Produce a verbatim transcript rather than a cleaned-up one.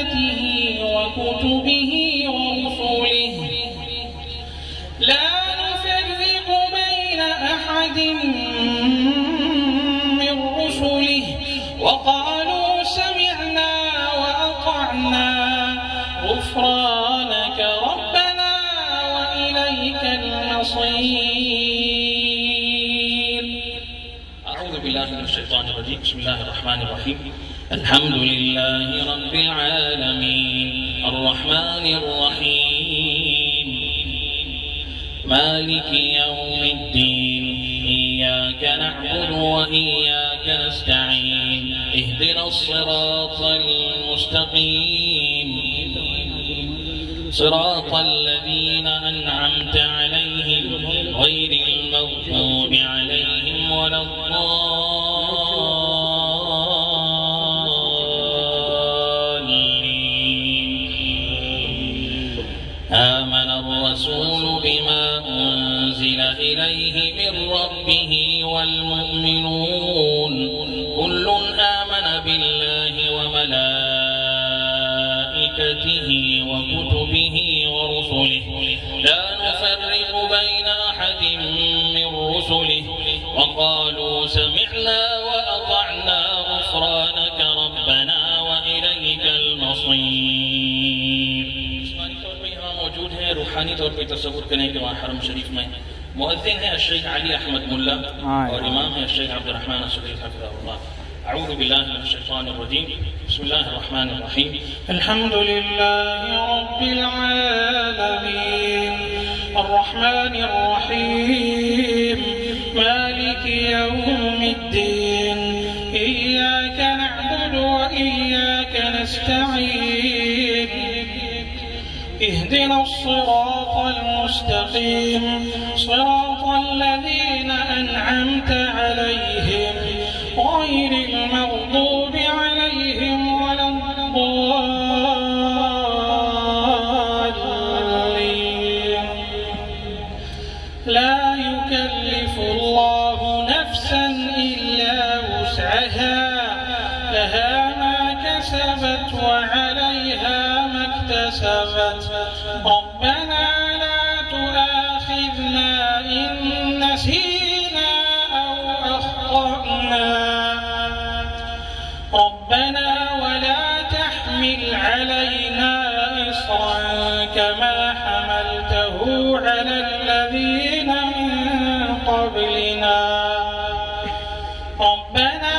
وملائكته وكتبه ورسله لا نفرق بين أحد من رسله وقالوا سمعنا وأطعنا غفرانك ربنا وإليك المصير. أعوذ بالله من الشيطان الرجيم. بسم الله الرحمن الرحيم. الحمد لله رب العالمين الرحمن الرحيم مالك يوم الدين إياك نعبد وإياك نستعين اهدنا الصراط المستقيم صراط الذين أنعمت عليهم غير المغضوب عليهم ولا الضالين. آمن الرسول بما أنزل إليه من ربه والمؤمنون كل آمن بالله وملائكته وكتبه ورسله لا نفرق بين أحد من رسله وقالوا سمعنا وأطعنا غفرانك ربنا وإليك المصير. موجود है रूहानी तौर पर तस्वुर करने के वहाँ हरम शरीफ में मुअज्जिन है शेख अली अहमद मुल्ला और इमाम है शेख अब्दुल रहमान असदरी हफिज़हुल्लाह. أعوذ بالله من الشيطان الرجيم. بسم الله الرحمن الرحيم. الحمد لله رب العالمين الرحمن الرحيم مالك يوم الدين إياك نعبد وإياك نستعين اهدنا الصراط المستقيم صراط الذين أنعمت عليهم غير المغضوب عليهم ولا الضالين. لا يكلف الله نفسا إلا وسعها لها ما كسبت وعليها ما اكتسبت ربنا لا تؤاخذنا إن نسينا أو أخطأنا ربنا ولا تحمل علينا إصرا كما حملته على الذين من قبلنا ربنا